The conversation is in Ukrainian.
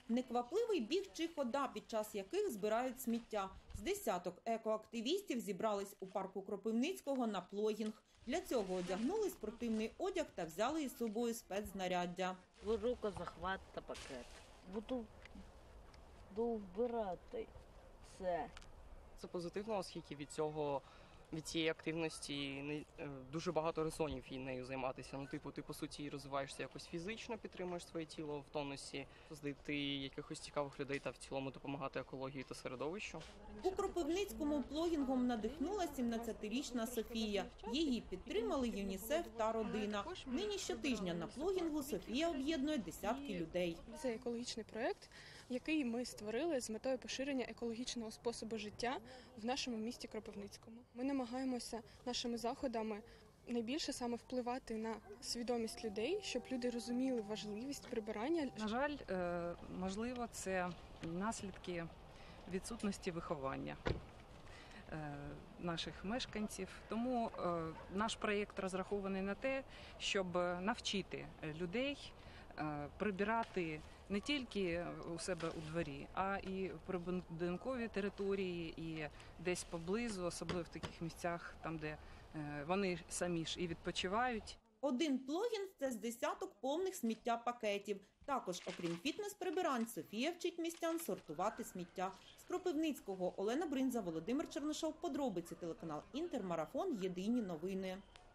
Неквапливий біг чи хода, під час яких збирають сміття. З десяток екоактивістів зібрались у парку Кропивницького на плогінг. Для цього одягнули спортивний одяг та взяли із собою спецзнаряддя. Рукозахват та пакет. Буду вбирати все. Це позитивно, оскільки від цієї активності дуже багато резонів і нею займатися. Ти по суті розвиваєшся якось фізично, підтримуєш своє тіло в тонусі, знайти якихось цікавих людей та в цілому допомагати екології та середовищу. У Кропивницькому плогінгом надихнула 17-річна Софія. Її підтримали ЮНІСЕФ та родина. Нині щотижня на плогінгу Софія об'єднує десятки людей. Це екологічний проєкт, який ми створили з метою поширення екологічного способу життя в нашому місті Кропивницькому. Ми намагаємося нашими заходами найбільше саме впливати на свідомість людей, щоб люди розуміли важливість прибирання. На жаль, можливо, це наслідки відсутності виховання наших мешканців. Тому наш проєкт розрахований на те, щоб навчити людей прибирати не тільки у себе у дворі, а і прибудинкові території, і десь поблизу, особливо в таких місцях, там, де вони самі ж і відпочивають. Один плогінг – це з десяток повних сміття-пакетів. Також, окрім фітнес-прибирань, Софія вчить містян сортувати сміття. З Кропивницького Олена Бринза, Володимир Чернишов. Подробиці, телеканал Інтер, Марафон. Єдині новини.